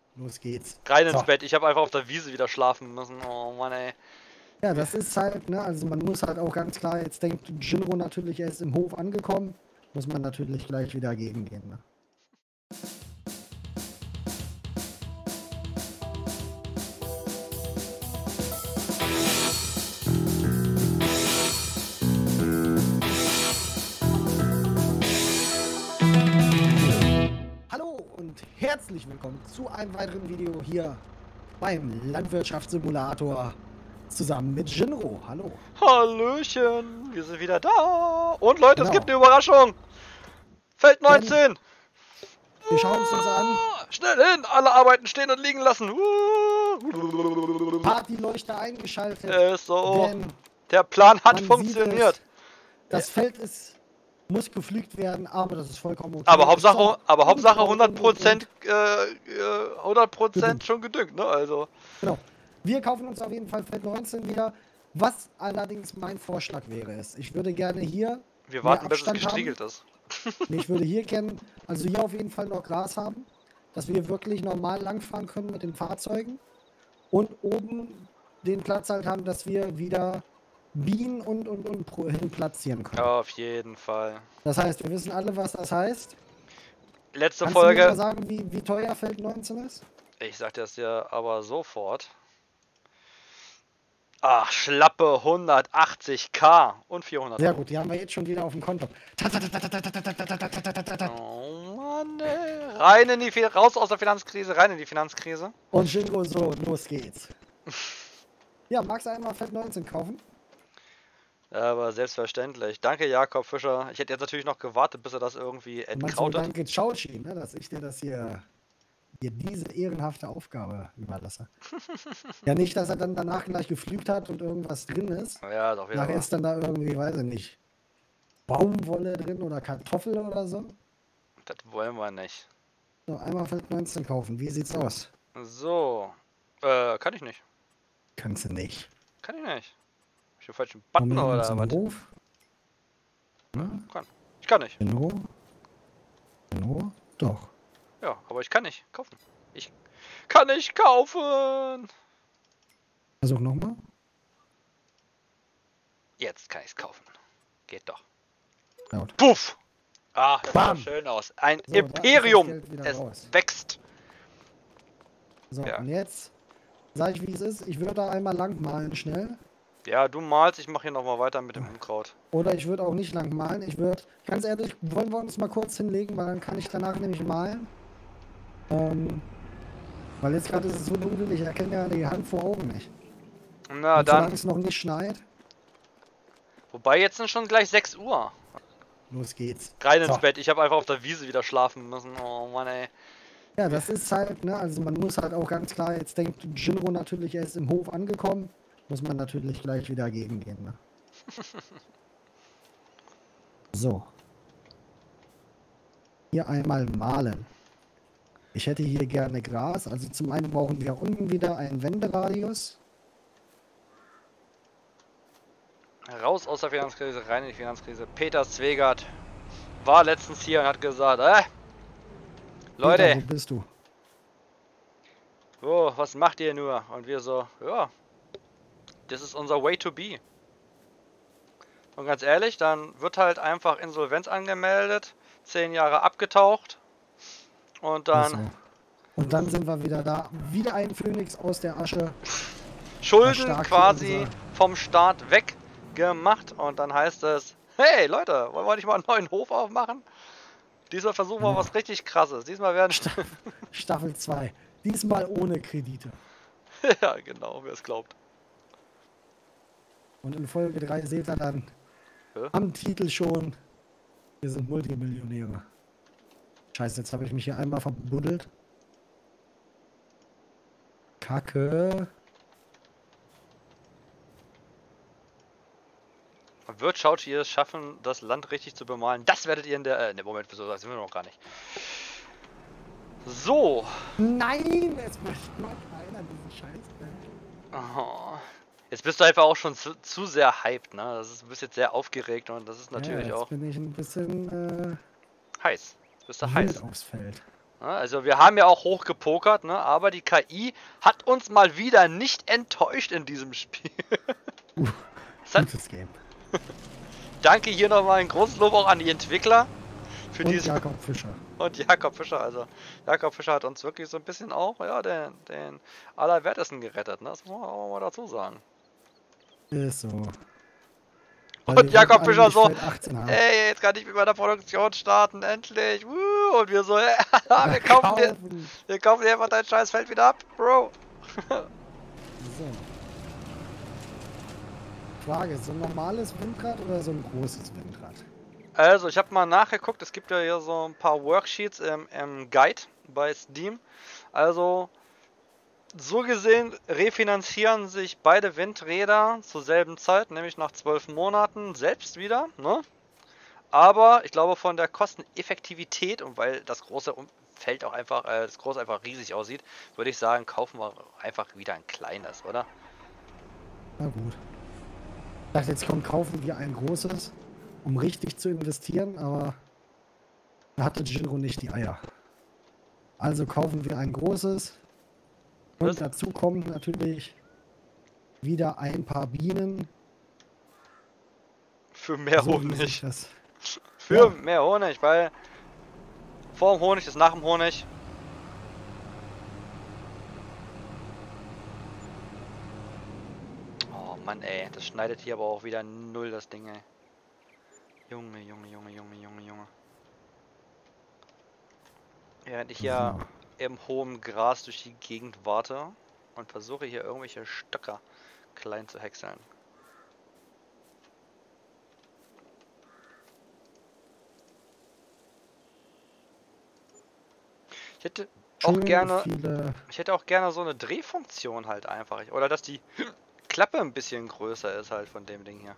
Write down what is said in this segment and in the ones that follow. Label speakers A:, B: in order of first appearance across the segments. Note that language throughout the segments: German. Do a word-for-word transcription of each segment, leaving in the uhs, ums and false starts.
A: Los geht's.
B: Rein ins
A: So.
B: Bett. Ich habe einfach auf der Wiese wieder schlafen müssen. Oh Mann, ey.
A: Ja, das ist halt, ne, also man muss halt auch ganz klar, jetzt denkt Jinro natürlich, er ist im Hof angekommen, muss man natürlich gleich wieder gegengehen, ne? Hallo und herzlich willkommen zu einem weiteren Video hier beim Landwirtschaftssimulator zusammen mit Jinro. Hallo.
B: Hallöchen, wir sind wieder da. Und Leute,
A: Genau.
B: es gibt eine Überraschung. Feld neunzehn.
A: Wir schauen es uns an.
B: Schnell hin, alle Arbeiten stehen und liegen lassen.
A: Partyleuchter eingeschaltet.
B: Ist so.
A: Denn
B: Der Plan hat
A: man
B: funktioniert.
A: sieht es, das Feld ist, muss gepflügt werden, aber das ist vollkommen okay.
B: Aber
A: Es ist
B: Hauptsache,
A: auch
B: aber Hauptsache
A: unkraut
B: hundert
A: und-
B: Prozent, äh, äh, hundert Prozent
A: Gedüngt.
B: schon gedüngt, ne? Also.
A: Genau. Wir kaufen uns auf jeden Fall Feld neunzehn wieder. Was allerdings mein Vorschlag wäre, ist, ich würde gerne hier
B: Wir
A: mehr
B: warten, bis es
A: Abstand
B: gestriegelt
A: haben.
B: ist.
A: Nee, ich würde hier gerne, also hier auf jeden Fall noch Gras haben, dass wir wirklich normal langfahren können mit den Fahrzeugen und oben den Platz halt haben, dass wir wieder Bienen und, und, und pro- hin platzieren können.
B: Auf jeden Fall.
A: Das heißt, wir wissen alle, was das heißt.
B: Letzte
A: Kannst du mir mal
B: Folge.
A: sagen, wie, wie teuer Feld neunzehn ist?
B: Ich sag das dir aber sofort. Ach, schlappe hundertachtzig K und vierhundert.
A: Sehr gut, die haben wir jetzt schon wieder auf dem Konto.
B: Oh Mann, ey. Rein in die, Fi- raus aus der Finanzkrise, rein in die Finanzkrise.
A: Und Jingo so, los geht's. Ja, magst du einmal Feld neunzehn kaufen?
B: Aber selbstverständlich. Danke, Jakob Fischer. Ich hätte jetzt natürlich noch gewartet, bis er das irgendwie
A: Meinst du,
B: entkrautet.
A: danke Chauchi, ne, dass ich dir das hier, dir diese ehrenhafte Aufgabe überlasse. Ja, nicht, dass er dann danach gleich geflügt hat und irgendwas drin ist.
B: Ja, doch wieder.
A: Nachher ist dann da irgendwie, weiß ich nicht, Baumwolle drin oder Kartoffel oder so.
B: Das wollen wir nicht.
A: So, einmal Feld neunzehn kaufen. Wie sieht's aus?
B: So. Äh, kann ich nicht.
A: Kannst du nicht.
B: Kann ich nicht. Hab ich den falschen Button
A: Komm hier
B: oder
A: zum
B: was?
A: Hof. Ne?
B: Kann. Ich kann nicht.
A: Genau. Genau. Doch.
B: Ja, aber ich kann nicht kaufen. Ich kann nicht kaufen.
A: Versuch nochmal.
B: Jetzt kann ich's kaufen. Geht doch.
A: Laut.
B: Puff! Ah, das
A: Bam.
B: sieht doch schön aus. Ein
A: So, da ist das
B: Imperium.
A: Geld wieder
B: Es
A: raus.
B: wächst.
A: So,
B: Ja.
A: und jetzt sag ich, wie es ist. Ich würde da einmal lang malen schnell.
B: Ja, du malst, ich mache hier nochmal weiter mit dem Unkraut.
A: Oder ich würde auch nicht lang malen. Ich würde, ganz ehrlich, wollen wir uns mal kurz hinlegen, weil dann kann ich danach nämlich malen. Ähm, weil jetzt gerade ist es so dunkel, ich erkenne ja die Hand vor Augen nicht.
B: Na
A: Und solange
B: dann.
A: es noch nicht schneit,
B: Wobei, jetzt sind schon gleich sechs Uhr.
A: los geht's.
B: Rein ins
A: So.
B: Bett. Ich habe einfach auf der Wiese wieder schlafen müssen. Oh Mann, ey.
A: Ja, das ist halt, ne, also man muss halt auch ganz klar, jetzt denkt Jinro natürlich, er ist im Hof angekommen, muss man natürlich gleich wieder gegengehen, ne? So. Hier einmal malen. Ich hätte hier gerne Gras, also zum einen brauchen wir unten wieder einen Wenderadius.
B: Raus aus der Finanzkrise, rein in die Finanzkrise. Peter Zwegert war letztens hier und hat gesagt, äh, Leute,
A: Peter, wo bist du?
B: oh, was macht ihr nur? Und wir so, ja, das ist unser way to be. Und ganz ehrlich, dann wird halt einfach Insolvenz angemeldet, zehn Jahre abgetaucht und dann
A: Ach so. Und dann sind wir wieder da. Wieder ein Phönix aus der Asche.
B: Schulden
A: stark
B: quasi
A: unser-
B: vom Staat weggemacht und dann heißt es, hey Leute, wollen wir nicht mal einen neuen Hof aufmachen? Diesmal versuchen wir
A: Ja.
B: was richtig krasses. Diesmal werden...
A: Staffel zwei. Diesmal ohne Kredite.
B: Ja, genau, wer es glaubt.
A: Und in Folge drei seht ihr dann
B: Hä?
A: am Titel schon, wir sind Multimillionäre. Scheiße, jetzt habe ich mich hier einmal verbuddelt. Kacke.
B: Wird Chauchi es schaffen, das Land richtig zu bemalen? Das werdet ihr in der... Äh, ne, Moment, wieso, das sind wir noch gar nicht. So.
A: Nein, es macht noch keiner diesen Scheiß.
B: Oh. Jetzt bist du einfach auch schon zu, zu sehr hyped, ne? Das ist, du bist jetzt sehr aufgeregt und das ist natürlich
A: ja, jetzt
B: auch
A: bin ich ein bisschen
B: heiß. Jetzt bist du
A: äh,
B: heiß.
A: wild aufs Feld.
B: Ne? Also wir haben ja auch hoch gepokert, ne? Aber die K I hat uns mal wieder nicht enttäuscht in diesem Spiel.
A: Uh,
B: hat,
A: gutes Game.
B: Danke hier nochmal ein großes Lob auch an die Entwickler. Für
A: Und
B: diese
A: Jakob Fischer.
B: Und Jakob Fischer, also Jakob Fischer hat uns wirklich so ein bisschen auch, ja, den, den Allerwertesten gerettet, ne? Das muss man auch mal dazu sagen.
A: Ist so. Weil
B: Und
A: wir
B: Jakob
A: wollten
B: Fischer
A: eigentlich
B: so,
A: Feld achtzehn haben.
B: ey, jetzt kann ich mit meiner Produktion starten, endlich. Woo! Und wir so, ja, wir kaufen dir, wir kaufen dir einfach dein scheiß Feld wieder ab, Bro.
A: So. Frage, so ein normales Windrad oder so ein großes Windrad?
B: Also, ich habe mal nachgeguckt, es gibt ja hier so ein paar Worksheets im, im Guide bei Steam. Also, so gesehen refinanzieren sich beide Windräder zur selben Zeit, nämlich nach zwölf Monaten selbst wieder, ne? Aber ich glaube von der Kosteneffektivität und weil das große Feld auch einfach, äh, das große einfach riesig aussieht, würde ich sagen, kaufen wir einfach wieder ein kleines, oder?
A: Na gut. Ich dachte, jetzt kommt, kaufen wir ein großes, um richtig zu investieren, aber da hatte Jinro nicht die Eier. Also kaufen wir ein großes. Und
B: Was?
A: dazu kommen natürlich wieder ein paar Bienen.
B: Für mehr
A: So wie sich
B: Honig.
A: das.
B: Für
A: Ja.
B: mehr Honig, weil vor dem Honig ist nach dem Honig. Oh Mann, ey, das schneidet hier aber auch wieder null das Ding, ey. Junge, Junge, Junge, Junge, Junge, Junge. Während ich hier
A: So.
B: im hohen Gras durch die Gegend warte und versuche hier irgendwelche Stöcker klein zu häckseln. Ich hätte auch
A: Schön
B: gerne,
A: viele.
B: ich hätte auch gerne so eine Drehfunktion halt einfach. Oder dass die Klappe ein bisschen größer ist halt von dem Ding hier.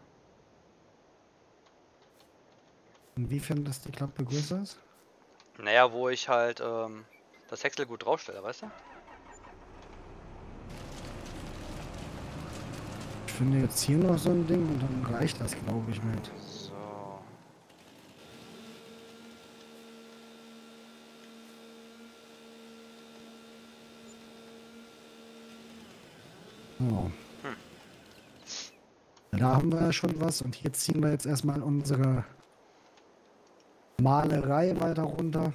A: Inwiefern das die Klappe größer ist?
B: Naja, wo ich halt ähm, das Häcksel gut draufstelle, weißt du?
A: Ich finde jetzt hier noch so ein Ding und dann reicht das, glaube ich, mit.
B: So.
A: So.
B: Hm.
A: Da haben wir ja schon was und hier ziehen wir jetzt erstmal unsere Malerei weiter runter.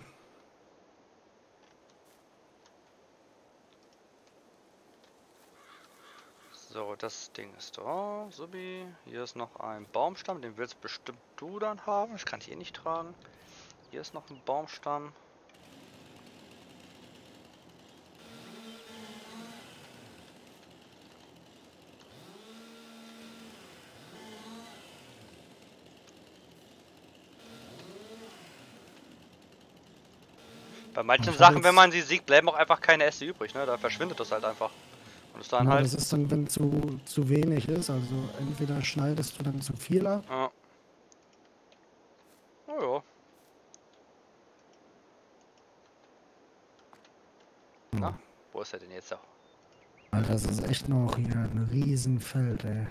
B: So, das Ding ist da, Subi. Hier ist noch ein Baumstamm, den willst bestimmt du dann haben. Ich kann ich eh nicht tragen. Hier ist noch ein Baumstamm. Bei manchen
A: Ich hab
B: Sachen, wenn
A: jetzt-
B: man sie sieht, bleiben auch einfach keine Äste übrig, ne? Da verschwindet das halt einfach. Und ist dann
A: Ja,
B: halt.
A: das ist dann, wenn zu, zu wenig ist. Also entweder schneidest du dann zu viel ab.
B: Ja. Oh ja. Na, wo ist er denn jetzt auch?
A: Alter, das ist echt noch hier ein Riesenfeld, ey.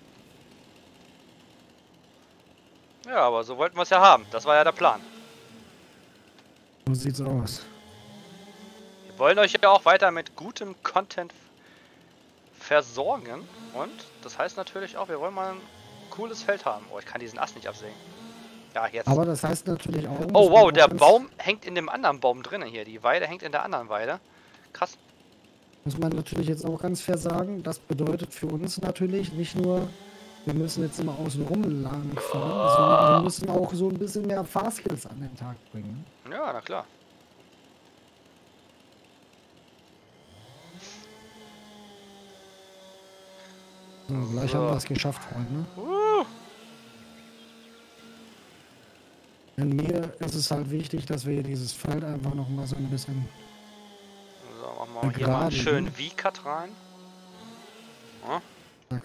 B: Ja, aber so wollten wir es ja haben. Das war ja der Plan.
A: So sieht's aus.
B: Wir wollen euch ja auch weiter mit gutem Content versorgen. Und das heißt natürlich auch, wir wollen mal ein cooles Feld haben. Oh, ich kann diesen Ast nicht absägen. Ja, jetzt.
A: Aber das heißt natürlich auch...
B: Oh
A: dass
B: wow,
A: wir
B: der
A: ganz-
B: Baum hängt in dem anderen Baum drinnen hier. Die Weide hängt in der anderen Weide. Krass.
A: Muss man natürlich jetzt auch ganz fair sagen, das bedeutet für uns natürlich nicht nur, wir müssen jetzt immer außen rum lang fahren, sondern wir müssen auch so ein bisschen mehr Fahrskills an den Tag bringen.
B: Ja, na klar.
A: So, gleich
B: So.
A: haben wir es geschafft, Freunde.
B: Uh.
A: Denn mir ist es halt wichtig, dass wir hier dieses Feld einfach noch mal so ein bisschen...
B: So, machen wir hier mal einen
A: Gerade,
B: schönen
A: ne?
B: V-Cut rein. Ja.
A: Zack.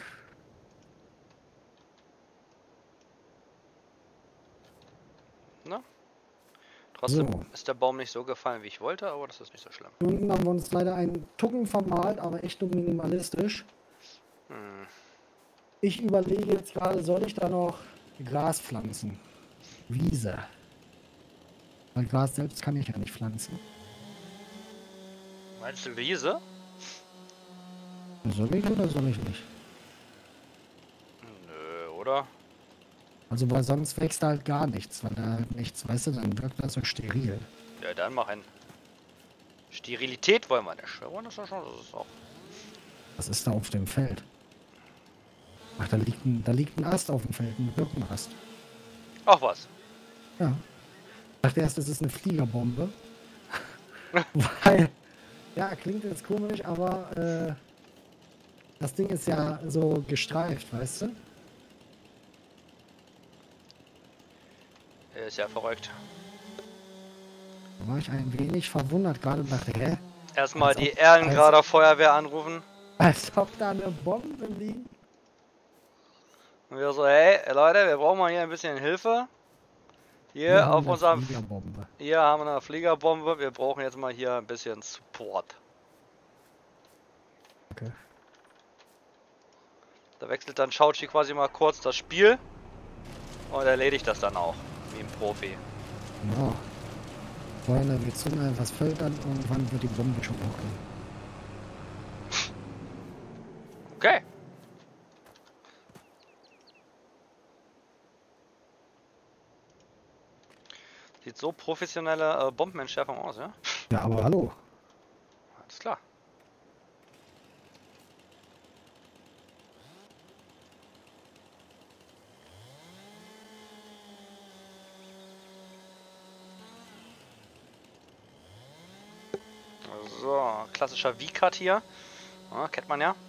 B: Ne? Trotzdem
A: So.
B: ist der Baum nicht so gefallen, wie ich wollte, aber das ist nicht so schlimm.
A: Unten haben wir uns leider einen Tucken vermalt, aber echt nur minimalistisch.
B: Hm.
A: Ich überlege jetzt gerade, soll ich da noch Gras pflanzen? Wiese. Weil Gras selbst kann ich ja nicht pflanzen.
B: Meinst du Wiese?
A: Soll ich oder soll ich nicht?
B: Nö, oder?
A: Also, weil sonst wächst halt gar nichts, weil da halt nichts, weißt du, dann wirkt das so steril.
B: Ja, dann mach hin. Sterilität wollen wir nicht. Wir wollen das ja schon, das ist auch.
A: Was ist da auf dem Feld? Ach, da liegt ein, da liegt ein Ast auf dem Feld, ein Birkenast.
B: Ach was.
A: Ja. Ich dachte erst, das ist eine Fliegerbombe. Weil, ja, klingt jetzt komisch, aber äh, das Ding ist ja so gestreift, weißt du?
B: Er ist ja verrückt.
A: Da war ich ein wenig verwundert gerade und dachte, hä?
B: Erstmal
A: Als
B: die
A: ob-
B: Ehrengrader Feuerwehr anrufen.
A: Als ob da eine Bombe liegt.
B: Und wir so, hey Leute, wir brauchen mal hier ein bisschen Hilfe. Hier
A: Wir haben
B: auf
A: eine
B: unserem...
A: Fliegerbombe.
B: Hier haben wir eine Fliegerbombe. Wir brauchen jetzt mal hier ein bisschen Support.
A: Okay.
B: Da wechselt dann Schauchi quasi mal kurz das Spiel. Und erledigt das dann auch. Wie ein Profi.
A: Ja. Freunde, wir zünden einfach das Feld an und wann wird die Bombe schon hochgehen?
B: Okay. Sieht so professionelle äh, Bombenentschärfung aus, ja?
A: Ja, aber hallo.
B: Alles klar. So, klassischer V-Cut hier. Ja, kennt man ja.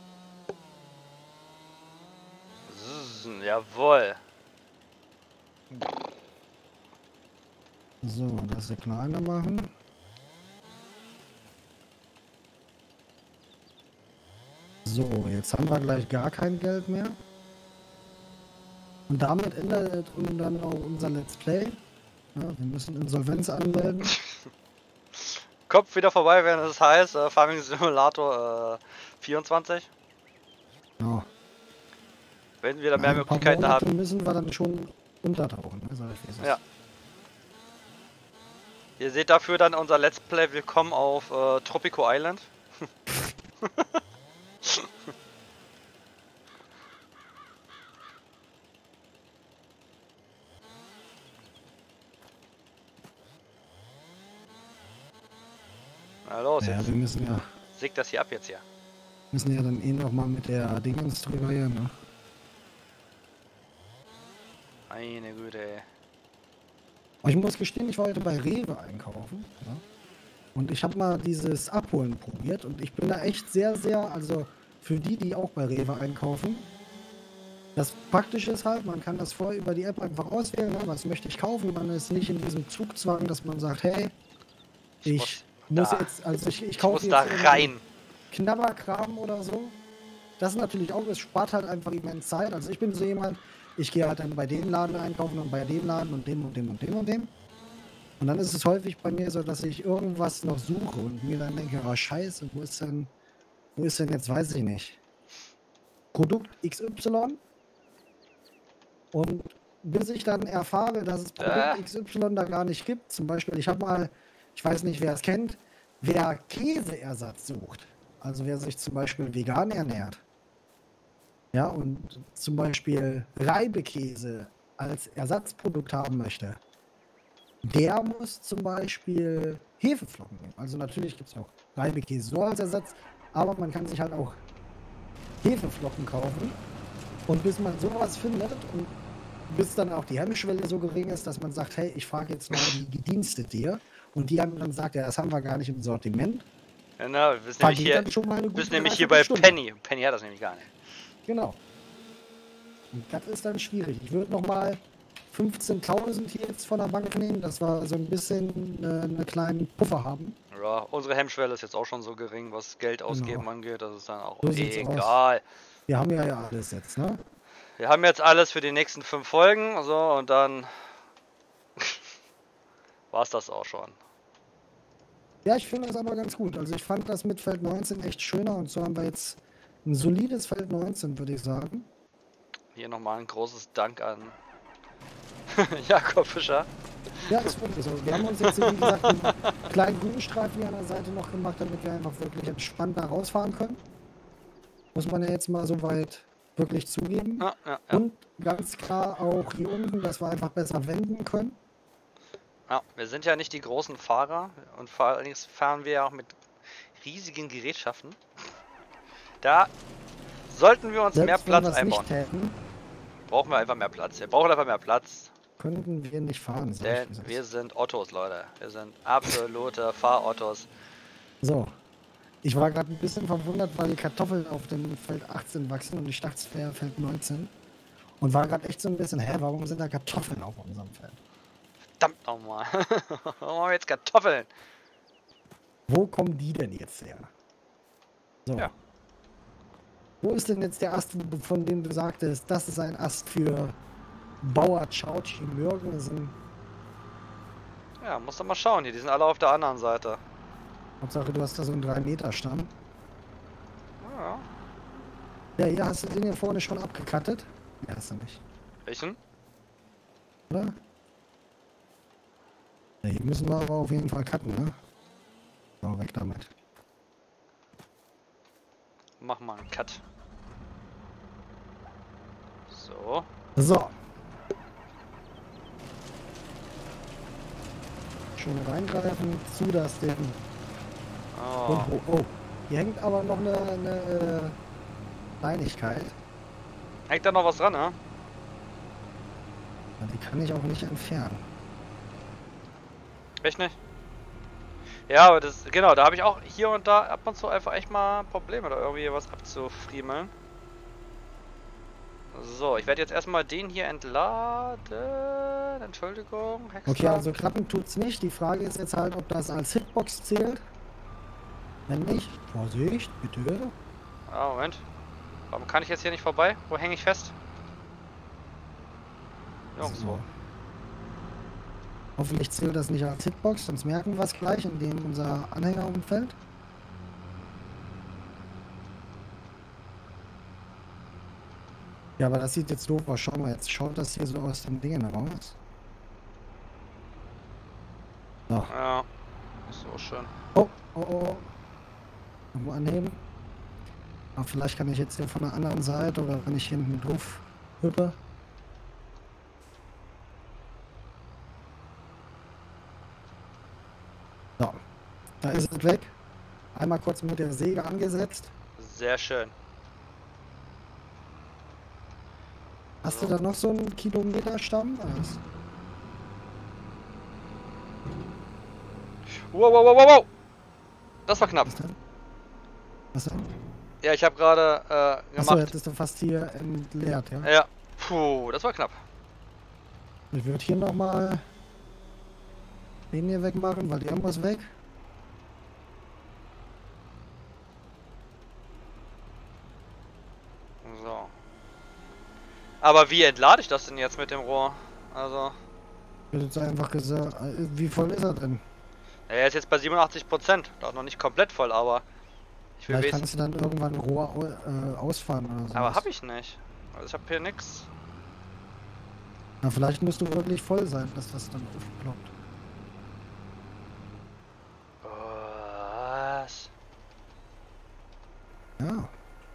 B: Zzz, jawohl.
A: So, das ist kleiner machen. So, jetzt haben wir gleich gar kein Geld mehr. Und damit endet dann auch unser Let's Play. Ja, wir müssen Insolvenz anmelden.
B: Kommt wieder vorbei, wenn es heißt äh, Farming Simulator äh, vierundzwanzig.
A: Ja.
B: Wenn wir da mehr
A: Ein paar
B: Möglichkeiten
A: Monate
B: haben.
A: müssen wir dann schon untertauchen. Ne? Sag ich, wie es ist.
B: Ja. Ihr seht dafür dann unser Let's Play Willkommen auf äh, Tropico Island. Na los,
A: Ja,
B: jetzt
A: wir müssen ja,
B: sägt das hier ab jetzt hier.
A: müssen ja dann eh noch mal mit der Dingens drüber hier, ne?
B: Meine Güte, ey.
A: Aber ich muss gestehen, ich war heute bei Rewe einkaufen. Ja? Und ich habe mal dieses Abholen probiert und ich bin da echt sehr, sehr, also für die, die auch bei Rewe einkaufen, das Praktische ist halt, man kann das vorher über die App einfach auswählen, ne? Was möchte ich kaufen. Man ist nicht in diesem Zugzwang, dass man sagt, hey, ich
B: muss
A: muss
B: da-
A: jetzt, also ich, ich
B: Ich
A: kaufe
B: muss
A: jetzt
B: da
A: irgendwie
B: rein.
A: Knabberkram oder so. Das ist natürlich auch, es spart halt einfach immens Zeit. Also ich bin so jemand, ich gehe halt dann bei dem Laden einkaufen und bei dem Laden und dem und dem und dem und dem. Und dann ist es häufig bei mir so, dass ich irgendwas noch suche und mir dann denke, oh scheiße, wo ist denn, wo ist denn jetzt, weiß ich nicht, Produkt X Y. Und bis ich dann erfahre, dass es Produkt
B: Äh.
A: X Y da gar nicht gibt, zum Beispiel, ich habe mal, ich weiß nicht, wer es kennt, wer Käseersatz sucht, also wer sich zum Beispiel vegan ernährt, ja, und zum Beispiel Reibekäse als Ersatzprodukt haben möchte, der muss zum Beispiel Hefeflocken nehmen. Also natürlich gibt es auch Reibekäse so als Ersatz, aber man kann sich halt auch Hefeflocken kaufen. Und bis man sowas findet und bis dann auch die Hemmschwelle so gering ist, dass man sagt, hey, ich frage jetzt mal die Gedienstete hier. Und die haben dann sagt, ja, das haben wir gar nicht im Sortiment.
B: Genau, wir bist
A: Vergeht
B: nämlich hier,
A: dann schon mal eine
B: du bist
A: gute
B: nämlich hier bei
A: Dreiviertelstunde.
B: Penny. Penny hat das nämlich gar nicht.
A: Genau. Und das ist dann schwierig. Ich würde nochmal fünfzehntausend hier jetzt von der Bank nehmen, dass wir so ein bisschen äh, einen kleinen Puffer haben.
B: Ja, unsere Hemmschwelle ist jetzt auch schon so gering, was Geld ausgeben
A: Genau.
B: angeht. Das ist dann auch
A: So sieht's
B: egal.
A: Wir haben ja ja alles jetzt, ne?
B: Wir haben jetzt alles für die nächsten fünf Folgen. So, und dann war's das auch schon.
A: Ja, ich finde das aber ganz gut. Also ich fand das mit Feld neunzehn echt schöner und so haben wir jetzt ein solides Feld neunzehn, würde ich sagen.
B: Hier nochmal ein großes Dank an Jakob Fischer.
A: Ja, ist wirklich so. Wir haben uns jetzt, wie gesagt, einen kleinen Grünstreifen hier an der Seite noch gemacht, damit wir einfach wirklich entspannt da rausfahren können. Muss man ja jetzt mal so weit wirklich zugeben.
B: Ja, ja, ja.
A: Und ganz klar auch hier unten, dass wir einfach besser wenden können.
B: Ja, wir sind ja nicht die großen Fahrer und vor allem fahren wir ja auch mit riesigen Gerätschaften. Da sollten wir uns
A: Selbst
B: mehr
A: wenn
B: Platz
A: wir es
B: einbauen.
A: nicht täten,
B: Brauchen wir einfach mehr Platz. Wir brauchen einfach mehr Platz.
A: könnten wir nicht fahren. sag
B: Denn
A: ich, wie es
B: wir
A: ist.
B: sind Ottos, Leute. Wir sind absolute Fahrottos.
A: So. Ich war gerade ein bisschen verwundert, weil die Kartoffeln auf dem Feld achtzehn wachsen und ich dachte, es wäre Feld neunzehn. Und war gerade echt so ein bisschen, hä, warum sind da Kartoffeln auf unserem Feld?
B: Verdammt nochmal. Warum haben wir jetzt Kartoffeln?
A: Wo kommen die denn jetzt her? So.
B: Ja.
A: Wo ist denn jetzt der Ast, von dem du sagtest, das ist ein Ast für Bauer Chauchi Mürgensen?
B: Ja, musst du mal schauen hier. Die sind alle auf der anderen Seite.
A: Hauptsache, du hast da so einen drei Meter Stamm.
B: Ja.
A: Ja, hier hast du den hier vorne schon abgekattet. Ja, hast du nicht.
B: Welchen?
A: Oder? Ja, hier müssen wir aber auf jeden Fall cutten, ne? So, weg damit.
B: Mach mal einen Cut. So.
A: So. Schön reingreifen, zu das Ding.
B: Oh.
A: Und, oh, oh. Hier hängt aber noch eine, eine äh, Kleinigkeit.
B: Hängt da noch was dran, ne?
A: Die kann ich auch nicht entfernen.
B: Echt nicht? Ja, aber das, genau, da habe ich auch hier und da ab und zu einfach echt mal Probleme, da irgendwie was abzufriemeln. So, ich werde jetzt erstmal den hier entladen. Entschuldigung, Häcksler.
A: Okay, also klappen tut's nicht. Die Frage ist jetzt halt, ob das als Hitbox zählt. Wenn nicht, Vorsicht, bitte.
B: Ah, Moment. Warum kann ich jetzt hier nicht vorbei? Wo hänge ich fest? Nirgendwo.
A: So. Hoffentlich zählt das nicht als Hitbox, sonst merken wir es gleich, indem unser Anhänger umfällt. Ja, aber das sieht jetzt doof aus. Schau mal, jetzt schaut das hier so aus den Dingen raus. So.
B: Ja. So schön.
A: Oh, oh, oh. Irgendwo anheben. Aber vielleicht kann ich jetzt hier von der anderen Seite oder wenn ich hinten drauf hüppe. So. Da ist es weg. Einmal kurz mit der Säge angesetzt.
B: Sehr schön.
A: Hast
B: So.
A: du da noch so einen Kilometer-Stamm? Was?
B: Wow, wow, wow, wow, wow! Das war knapp.
A: Was denn? Was denn?
B: Ja, ich habe gerade äh,
A: Achso,
B: gemacht.
A: hättest du fast hier entleert, ja?
B: Ja. Puh, das war knapp.
A: Ich würde hier nochmal den hier wegmachen, weil der muss weg.
B: So. Aber wie entlade ich das denn jetzt mit dem Rohr? Also.
A: Ich hätte jetzt einfach gesagt, äh, wie voll ist er denn?
B: Er ist jetzt bei siebenundachtzig Prozent. Doch noch nicht komplett voll, aber. Ich will
A: Vielleicht
B: wissen.
A: kannst du dann irgendwann Rohr au- äh, ausfahren oder so.
B: Aber hab ich nicht. Also ich hab hier nix.
A: Na, vielleicht musst du wirklich voll sein, dass das dann aufploppt.
B: Was?
A: Ja.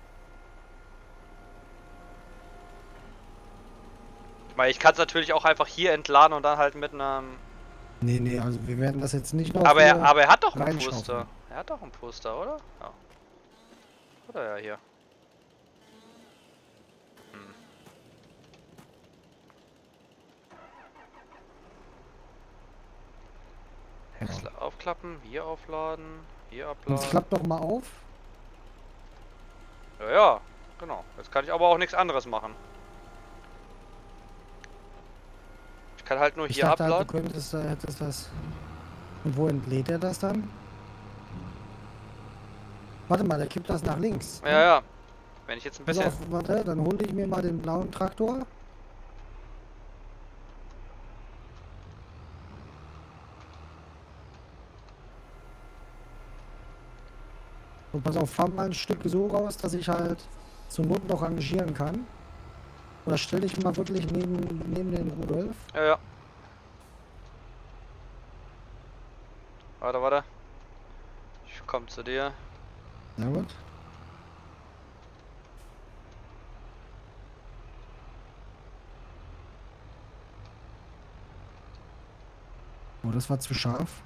B: Weil ich kann es natürlich auch einfach hier entladen und dann halt mit einem.
A: Nee, nee, also wir werden das jetzt nicht noch.
B: Aber er,
A: hier
B: aber er hat doch einen
A: reinschaufeln.
B: Puster. Er hat doch einen Puster, oder? Ja. Oder ja hier. Hm. Häcksler aufklappen, hier aufladen, hier
A: Jetzt
B: abladen.
A: klappt doch mal auf.
B: Ja, ja, genau. Jetzt kann ich aber auch nichts anderes machen. Ich kann halt nur
A: Ich
B: hier
A: dachte halt,
B: abladen.
A: du könntest, äh, hättest das. Und wo entlädt er das dann? Warte mal, der kippt das nach links.
B: Ja, ja. Wenn ich jetzt ein
A: Pass
B: bisschen.
A: auf, warte, dann hole ich mir mal den blauen Traktor. Und pass auf, fahr mal ein Stück so raus, dass ich halt zur Not noch rangieren kann. Oder stell dich mal wirklich neben, neben den Rudolf.
B: Ja, ja. Warte, warte. Ich komm zu dir.
A: Sehr gut. Oh, das war zu scharf.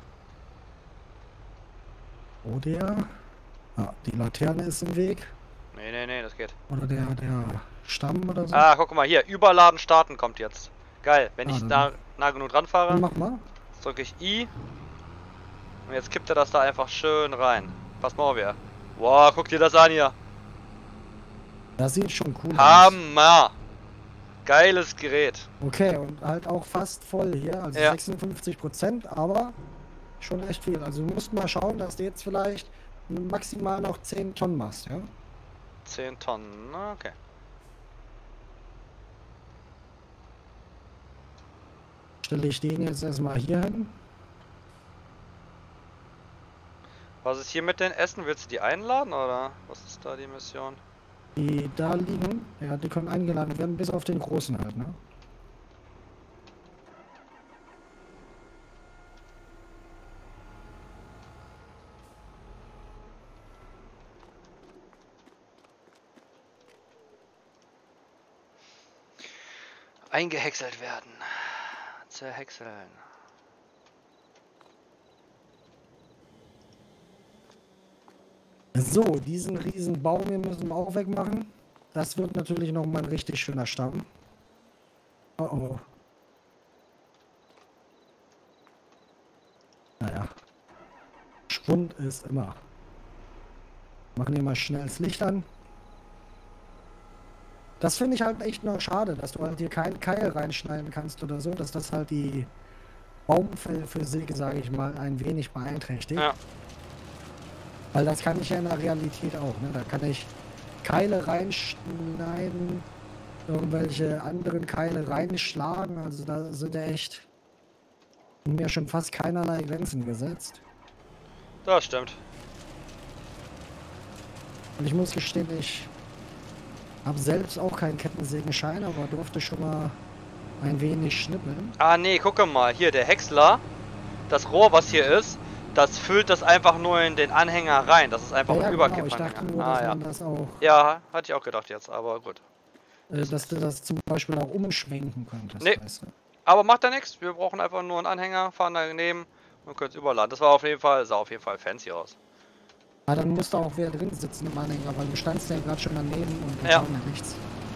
A: Oh, der. Ah, die Laterne ist im Weg.
B: Nee, nee, nee, das geht.
A: Oder der, der Stamm oder so.
B: Ah, guck mal hier. Überladen starten kommt jetzt. Geil. Wenn
A: Ah,
B: ich
A: dann-
B: nah, nah genug dran fahre,
A: Dann mach mal.
B: drücke ich I. Und jetzt kippt er das da einfach schön rein. Pass mal auf hier. Wow, guck dir das an hier.
A: Das sieht schon cool aus.
B: Hammer. Geiles Gerät.
A: Okay, und halt auch fast voll hier. Also
B: Ja.
A: sechsundfünfzig Prozent, aber schon echt viel. Also du musst mal schauen, dass du jetzt vielleicht maximal noch zehn Tonnen machst, ja?
B: zehn Tonnen. Na, okay.
A: Stelle ich den jetzt erstmal hier hin.
B: Was ist hier mit den Essen? Willst du die einladen oder was ist da die Mission?
A: Die da liegen, ja, die können eingeladen werden, bis auf den großen halt, ne?
B: Eingehäckselt werden. Zerhäckseln.
A: So, diesen riesen Baum hier müssen wir auch wegmachen. Das wird natürlich noch mal ein richtig schöner Stamm. Oh oh. Naja. Schwund ist immer. Machen hier mal schnell das Licht an. Das finde ich halt echt noch schade, dass du halt hier keinen Keil reinschneiden kannst oder so, dass das halt die Baumphysik, sage ich mal, ein wenig beeinträchtigt.
B: Ja.
A: Weil das kann ich ja in der Realität auch, ne? Da kann ich Keile reinschneiden, irgendwelche anderen Keile reinschlagen, also da sind ja echt mir schon fast keinerlei Grenzen gesetzt.
B: Das stimmt.
A: Und ich muss gestehen, ich habe selbst auch keinen Kettensägenschein, aber durfte schon mal ein wenig schnippeln.
B: Ah nee, gucke mal. Hier, der Häcksler. Das Rohr, was hier ist, das füllt das einfach nur in den Anhänger rein. Das ist einfach
A: Ja,
B: ein
A: ja, genau. Ich dachte
B: Überkippanhänger.
A: nur,
B: Ah
A: dass
B: ja.
A: man das auch,
B: Ja, hatte ich auch gedacht jetzt, aber gut.
A: äh, dass du das zum Beispiel auch umschwenken könntest.
B: Nee.
A: Weißt du?
B: Aber macht ja nichts. Wir brauchen einfach nur einen Anhänger, fahren daneben und können es überladen. Das war auf jeden Fall, sah auf jeden Fall fancy aus.
A: Aber dann musste auch wer drin sitzen im Anhänger, weil du standst ja gerade schon daneben und
B: Ja.
A: ja nichts.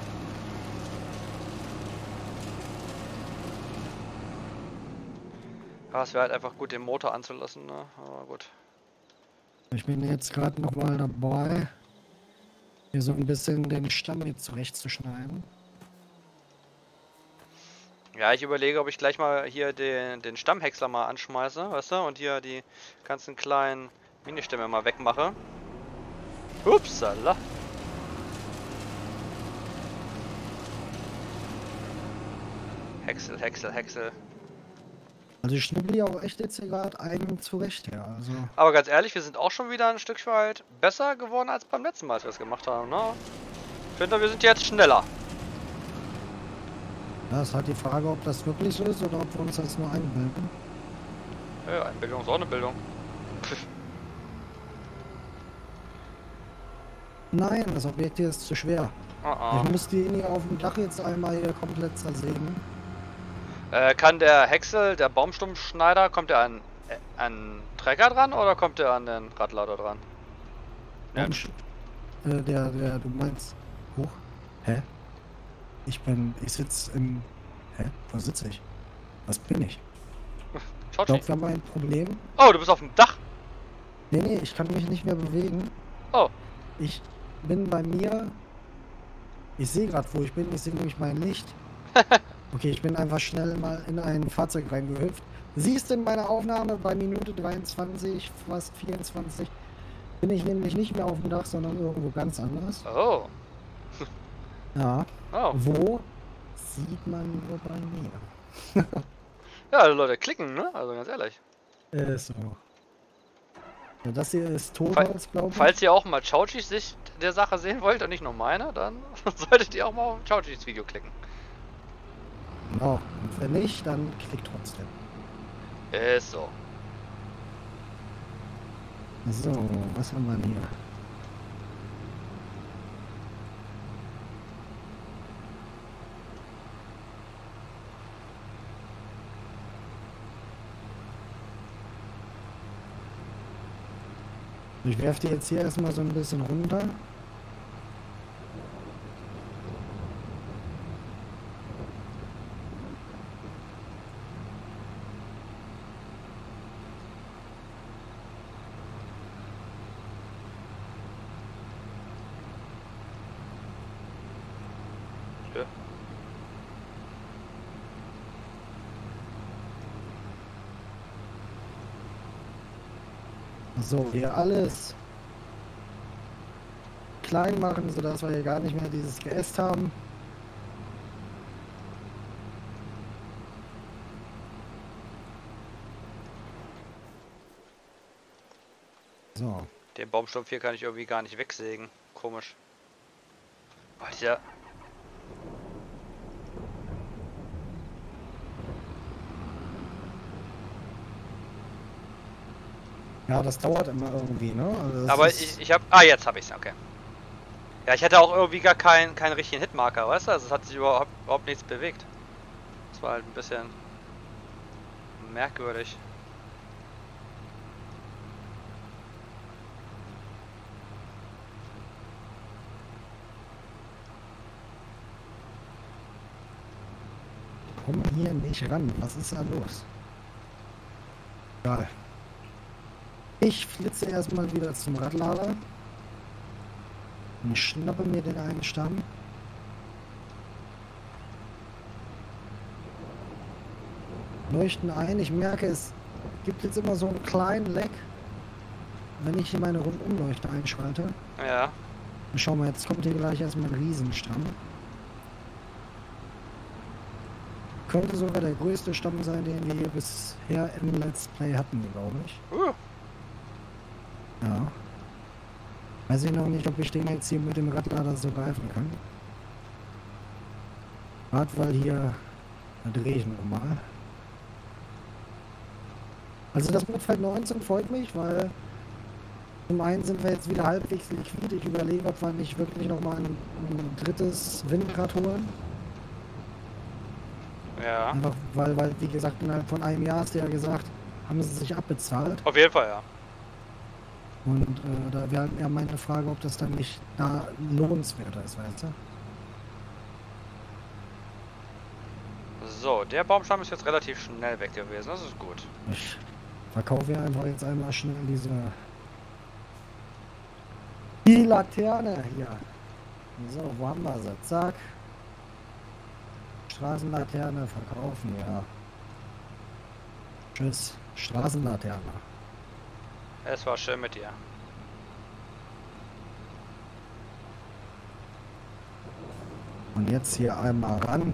B: Ja, es wäre halt einfach gut, den Motor anzulassen, ne? Aber gut.
A: Ich bin jetzt gerade noch mal dabei, hier so ein bisschen den Stamm jetzt zurechtzuschneiden.
B: Ja, ich überlege, ob ich gleich mal hier den, den Stammhäcksler mal anschmeiße, weißt du? Und hier die ganzen kleinen Ministämme mal wegmache. Upsala. Häcksel, Häcksel, Häcksel.
A: Also ich schnibbel ja auch echt jetzt hier gerade einen zurecht, ja. Also
B: Aber ganz ehrlich, wir sind auch schon wieder ein Stück weit besser geworden als beim letzten Mal, als wir es gemacht haben, ne? Ich finde, wir sind jetzt schneller.
A: ja, ist halt die Frage, ob das wirklich so ist oder ob wir uns das nur einbilden.
B: Ja, Einbildung ist auch eine Bildung. Pff.
A: Nein, das Objekt hier ist zu schwer.
B: Ah, ah.
A: Ich muss die hier auf dem Dach jetzt einmal hier komplett zersägen.
B: Äh, kann der Häcksel, der Baumstummschneider, kommt der an, äh, an Trecker dran oder kommt der an den Radlader dran? Ja.
A: Und, äh, der, der, du meinst, hoch? Hä? Ich bin, ich sitze im, hä? Wo sitze ich? Was bin ich? Ich
B: Schaut
A: glaube, wir haben ein Problem.
B: Oh, du bist auf dem Dach.
A: Nee, nee, ich kann mich nicht mehr bewegen.
B: Oh,
A: Ich bin bei mir. Ich sehe gerade, wo ich bin. Ich sehe nämlich mein Licht. Okay, ich bin einfach schnell mal in ein Fahrzeug reingehüpft. Siehst du in meiner Aufnahme bei Minute dreiundzwanzig, fast vierundzwanzig, bin ich nämlich nicht mehr auf dem Dach, sondern irgendwo ganz anders.
B: oh,
A: Ja.
B: oh.
A: Wo sieht man nur bei mir?
B: Ja, also Leute, klicken, ne? Also ganz ehrlich.
A: Ist so. Ja, das hier ist Totholz, glaube ich.
B: Falls ihr auch mal Chauchis Sicht der Sache sehen wollt und nicht nur meine, dann solltet ihr auch mal auf Chauchis Video klicken.
A: Genau. Und wenn nicht, dann klickt trotzdem.
B: Ist so.
A: So, was haben wir denn hier? Ich werfe die jetzt hier erstmal so ein bisschen runter.
B: Ja.
A: So, hier alles klein machen, sodass wir hier gar nicht mehr dieses Geäst haben. So.
B: Den Baumstumpf hier kann ich irgendwie gar nicht wegsägen. Komisch. Boah, dieser...
A: Ja, das dauert immer irgendwie, ne? Also das
B: Aber
A: ist-
B: ich, ich hab... Ah, jetzt habe ich's, okay. Ja, ich hatte auch irgendwie gar keinen keinen richtigen Hitmarker, weißt du? Also es hat sich überhaupt, überhaupt nichts bewegt. Das war halt ein bisschen merkwürdig.
A: Komm hier nicht ran. Was ist da los? Egal. Ich flitze erstmal wieder zum Radlader und schnappe mir den einen Stamm. Leuchten ein. Ich merke, es gibt jetzt immer so einen kleinen Leck, wenn ich hier meine Rundumleuchte einschalte.
B: Ja.
A: Und schau mal, jetzt kommt hier gleich erstmal ein Riesenstamm. Könnte sogar der größte Stamm sein, den wir hier bisher im Let's Play hatten, glaube ich.
B: Uh.
A: Ja. Weiß ich noch nicht, ob ich den jetzt hier mit dem Radlader so greifen kann. Gerade weil hier, da drehe ich nochmal. Also das Mitfeld neunzehn freut mich, weil zum einen sind wir jetzt wieder halbwegs liquid. Ich überlege, ob wir nicht wirklich nochmal ein, ein drittes Windrad holen.
B: Ja.
A: Einfach weil, weil, wie gesagt, innerhalb von einem Jahr, hast du ja gesagt, haben sie sich abbezahlt.
B: Auf jeden Fall, ja.
A: Und äh, da wäre ja meine Frage, ob das dann nicht da lohnenswerter ist, weißt du?
B: So, der Baumstamm ist jetzt relativ schnell weg gewesen. Das ist gut.
A: Ich verkaufe ja einfach jetzt einmal schnell diese die Laterne hier. So, wo haben wir sie? Zack. Straßenlaterne verkaufen, ja. Tschüss, Straßenlaterne.
B: Es war schön mit dir.
A: Und jetzt hier einmal ran.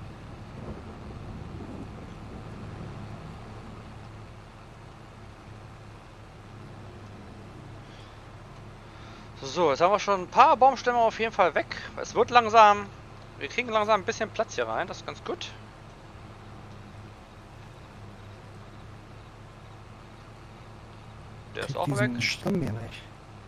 B: So, jetzt haben wir schon ein paar Baumstämme auf jeden Fall weg. Es wird langsam... Wir kriegen langsam ein bisschen Platz hier rein. Das ist ganz gut. Der ist auch weg.
A: Diesen Stamm hier nicht.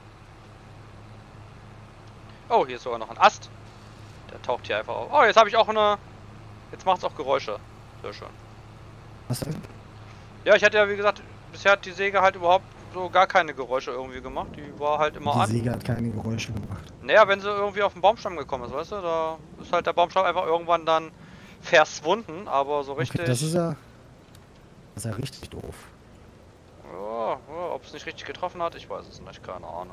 B: Oh, hier ist sogar noch ein Ast. Der taucht hier einfach auf. Oh, jetzt habe ich auch eine... Jetzt macht es auch Geräusche. Sehr schön.
A: Was denn?
B: Ja, ich hatte ja wie gesagt, bisher hat die Säge halt überhaupt so gar keine Geräusche irgendwie gemacht. Die war halt immer
A: Die
B: an.
A: Säge hat keine Geräusche gemacht.
B: Naja, wenn sie irgendwie auf den Baumstamm gekommen ist, weißt du, da ist halt der Baumstamm einfach irgendwann dann verschwunden, aber so richtig...
A: Okay, das ist ja... Das ist ja richtig doof.
B: Ja, ja, ob es nicht richtig getroffen hat, ich weiß es nicht, keine Ahnung.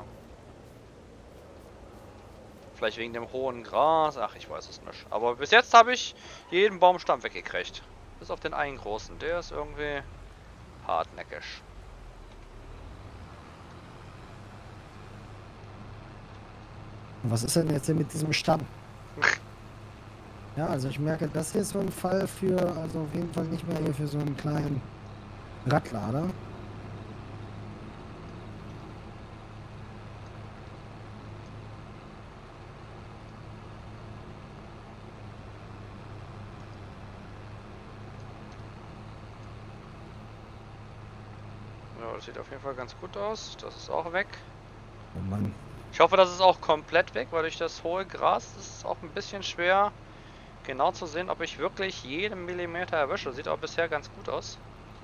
B: Vielleicht wegen dem hohen Gras, ach, ich weiß es nicht. Aber bis jetzt habe ich jeden Baumstamm weggekriegt. Bis auf den einen großen, der ist irgendwie hartnäckig.
A: Und was ist denn jetzt hier mit diesem Stamm? Ja, also ich merke, das hier ist so ein Fall für, also auf jeden Fall nicht mehr hier für so einen kleinen Radlader.
B: Ja, das sieht auf jeden Fall ganz gut aus. Das ist auch weg.
A: Oh Mann.
B: Ich hoffe, das ist auch komplett weg, weil durch das hohe Gras ist es auch ein bisschen schwer, genau zu sehen, ob ich wirklich jeden Millimeter erwische. Sieht auch bisher ganz gut aus.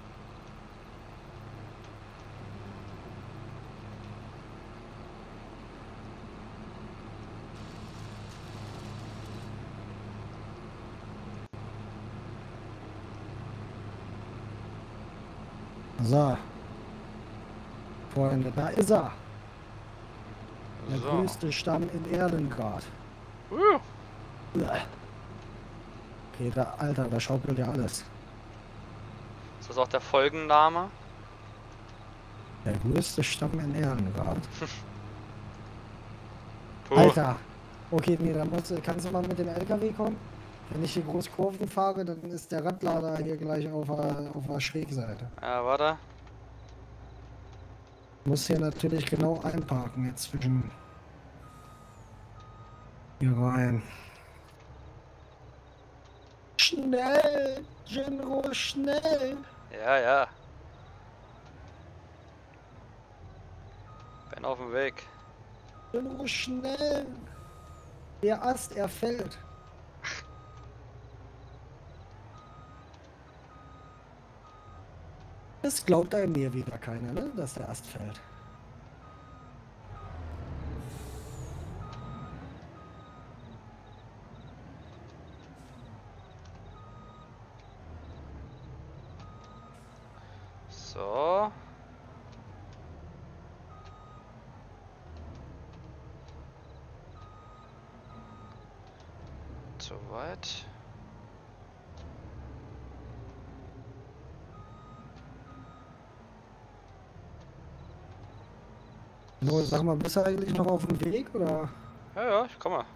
A: So. Freunde, da ist er. Der
B: So.
A: größte Stamm in Erlengrad.
B: Uh.
A: Okay, da, Alter, da schaukelt ja alles.
B: Ist das auch der Folgenname?
A: Der größte Stamm in Erlengrad.
B: Puh.
A: Alter. Okay, nee, dann musst, du- kannst du mal mit dem L K W kommen. Wenn ich hier groß Kurven fahre, dann ist der Radlader hier gleich auf der, auf der Schrägseite.
B: Ja, warte.
A: Muss hier natürlich genau einparken jetzt zwischen hier rein. Schnell! Genro, schnell!
B: Ja, ja. Bin auf dem Weg.
A: Genro, schnell! Der Ast, er fällt. Das glaubt einem mir wieder keiner, ne? Dass der Ast fällt.
B: So. Soweit.
A: No, sag mal, bist du eigentlich noch auf dem Weg, oder?
B: Ja, ja, ich komme.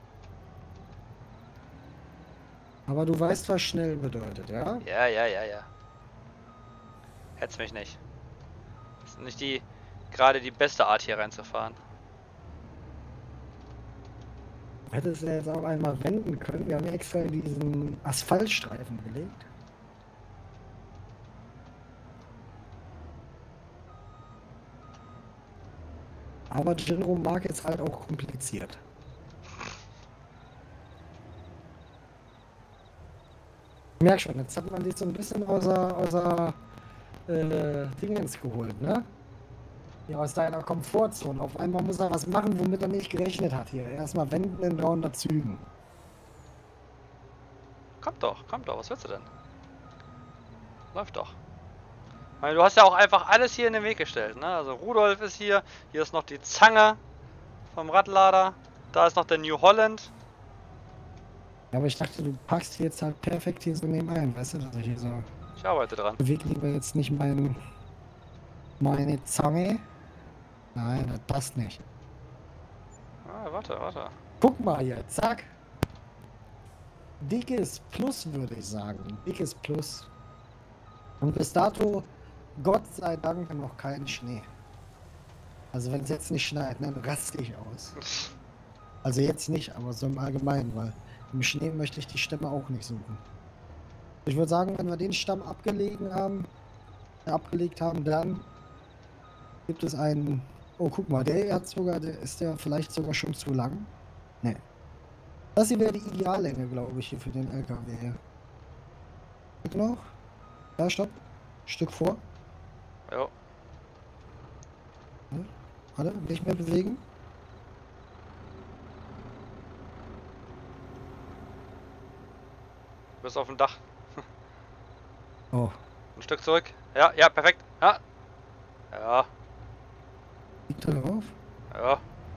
A: Aber du weißt, was schnell bedeutet, ja?
B: Ja, ja, ja, ja. Hetz mich nicht. Das ist nicht die gerade die beste Art hier reinzufahren.
A: Du hättest ja jetzt auch einmal wenden können. Wir haben ja extra diesen Asphaltstreifen gelegt. Aber Genro mag jetzt halt auch kompliziert. Ich merk schon, jetzt hat man dich so ein bisschen außer, außer äh, Dingens geholt, ne? Ja, aus deiner Komfortzone. Auf einmal muss er was machen, womit er nicht gerechnet hat hier. Erstmal wenden in dreihundert Zügen.
B: Kommt doch, kommt doch, was willst du denn? Läuft doch. Ich meine, du hast ja auch einfach alles hier in den Weg gestellt, ne? Also Rudolf ist hier, hier ist noch die Zange vom Radlader, da ist noch der New Holland.
A: Ja, aber ich dachte, du packst hier jetzt halt perfekt hier so nebenein, weißt du, dass ich hier so...
B: Ich arbeite dran.
A: Beweg lieber jetzt nicht mein, meine Zange. Nein, das passt nicht.
B: Ah, warte, warte.
A: Guck mal hier, zack. Dickes Plus, würde ich sagen. Dickes Plus. Und bis dato, Gott sei Dank, noch kein Schnee. Also wenn es jetzt nicht schneit, ne, dann raste ich aus. Also jetzt nicht, aber so im Allgemeinen, weil im Schnee möchte ich die Stämme auch nicht suchen. Ich würde sagen, wenn wir den Stamm abgelegen haben, äh, abgelegt haben, dann gibt es einen... Oh, guck mal, der hat sogar, der ist ja vielleicht sogar schon zu lang. Ne. Das hier wäre die Ideallänge, glaube ich, hier für den L K W hier. Guck noch. Ja, stopp. Stück vor.
B: Jo.
A: Ja. Warte, nicht mehr bewegen.
B: Du bist auf dem Dach.
A: Oh.
B: Ein Stück zurück. Ja, ja, perfekt. Ja. Ja,
A: Liegt er drauf?
B: ja.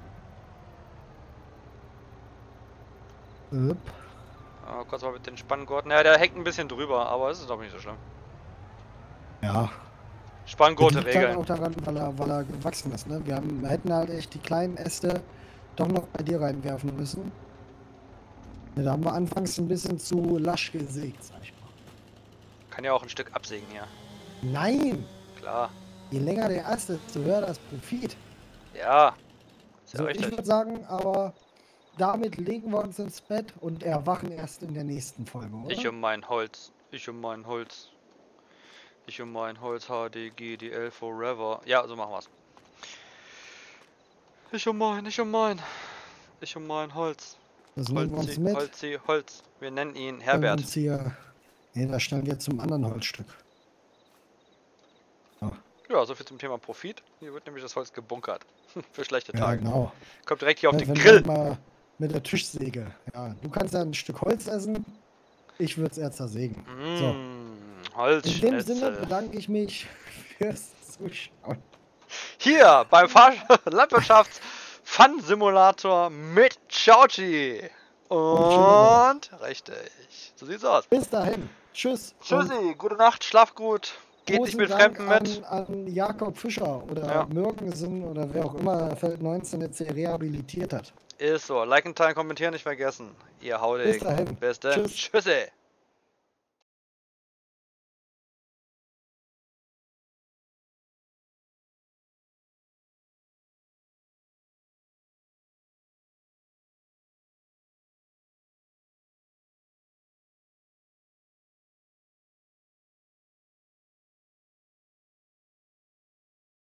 A: Upp.
B: Ah, kurz mal mit den Spanngurten. Ja, der hängt ein bisschen drüber, aber es ist doch nicht so schlimm.
A: Ja.
B: Spanngurte
A: Das liegt halt
B: regeln.
A: auch daran, weil er, weil er gewachsen ist, ne? Wir, haben, wir hätten halt echt die kleinen Äste doch noch bei dir reinwerfen müssen. Ja, da haben wir anfangs ein bisschen zu lasch gesägt, sag ich mal.
B: Kann ja auch ein Stück absägen hier.
A: Nein!
B: Klar.
A: Je länger der Ast ist, desto höher das Profit.
B: Ja. Ist ja
A: So, ich
B: richtig.
A: würde sagen, aber damit legen wir uns ins Bett und erwachen erst in der nächsten Folge, oder?
B: Ich um mein Holz. Ich um mein Holz. Ich und mein Holz H D G D L Forever. Ja, so machen wir's. Ich und mein, ich und mein. Ich und mein Holz.
A: Das nehmen wir uns
B: Holzi,
A: mit.
B: Holzi, Holz. Wir nennen ihn
A: Stellen
B: Herbert.
A: Uns hier, nee, da stellen wir zum anderen Holzstück. So.
B: Ja, soviel zum Thema Profit. Hier wird nämlich das Holz gebunkert. Für schlechte
A: Ja,
B: Tage.
A: genau.
B: Kommt direkt hier auf
A: Ja,
B: den
A: wenn
B: Grill.
A: wir mal mit der Tischsäge. Ja, du kannst ja ein Stück Holz essen. Ich würde es eher zersägen. So.
B: Mmh, Holz.
A: In dem Sinne bedanke ich mich fürs Zuschauen.
B: Hier beim Fahr Landwirtschafts-Fun-Simulator mit Chauchi. Und richtig. So sieht's aus.
A: Bis dahin. Tschüss.
B: Tschüssi, gute Nacht, schlaf gut. Geht nicht mit
A: Dank
B: Fremden mit.
A: An, an Jakob Fischer oder
B: Ja.
A: Mürgensen oder wer auch immer Feld neunzehn jetzt hier rehabilitiert hat.
B: Ist so. Liken, teilen, kommentieren nicht vergessen. Ihr Hauding.
A: Bis dahin.
B: Bis dann.
A: Tschüss.
B: Tschüssi.